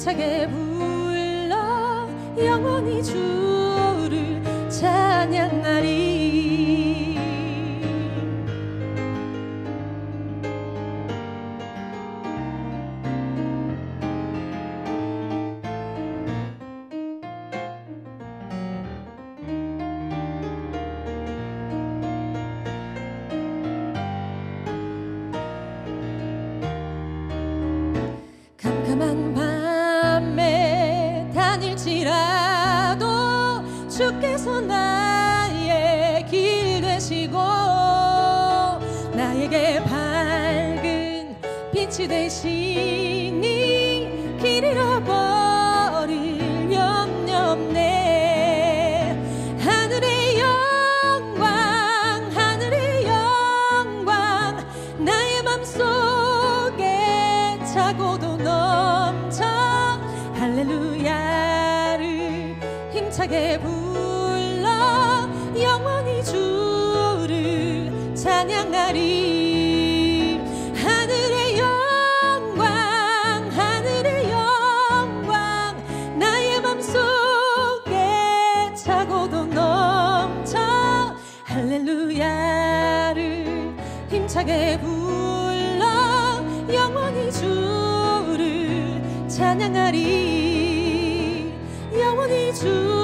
힘차게 불러 영원히 주를 찬양하리. 캄캄한 밤에 다닐지라도 주께서 나의 길 되시고 나에게 밝은 빛이 되시니 길 잃어버릴 염려 없네. 하늘의 영광 하늘의 영광 나의 맘속에 차고도 넘쳐 할렐루야를 힘차게 불러 영원히 주를 찬양하리. 하늘의 영광 하늘의 영광 나의 맘속에 차고도 넘쳐 할렐루야를 힘차게 불러 영원히 주를 찬양하리. 영원히 주